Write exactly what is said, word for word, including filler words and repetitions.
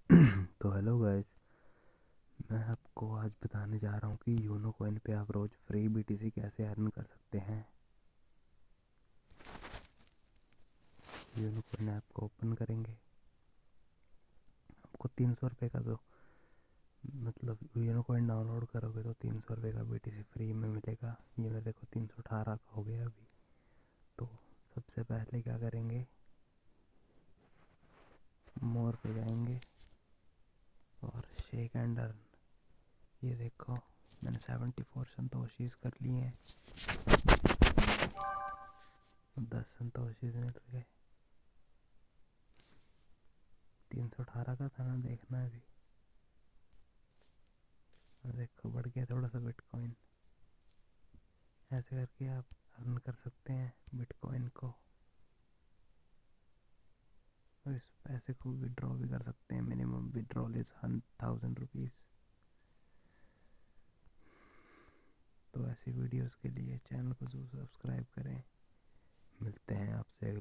तो hello guys, मैं आपको आज बताने जा रहा हूँ कि यूनो कॉइन पे आप रोज फ्री बीटीसी कैसे अर्न कर सकते हैं। यूनो कॉइन ऐप को ओपन करेंगे, आपको तीन सौ रुपये का तो मतलब यूनो कॉइन डाउनलोड करोगे तो तीन सौ रुपये का बीटीसी फ्री में मिलेगा। ये मेरे को तीन सौ अठारह का हो गया अभी। तो सबसे पहले क्या करेंगे, मोर पे जाएंगे और शेक एंड अर्न। ये देखो, मैंने सेवेंटी फोर संतोषीज कर लिए हैं, दस संतोषीज मिल गए। तीन सौ अठारह का था ना, देखना अभी। और देखो बढ़ गया थोड़ा सा बिटकॉइन। ऐसे करके आप अर्न कर सकते हैं बिटकॉइन को, और इस पैसे को विड्रॉ भी कर सकते हैं। Minimum withdrawal is thousand rupees. तो ऐसी वीडियोस के लिए चैनल को जरूर सब्सक्राइब करें। मिलते हैं आपसे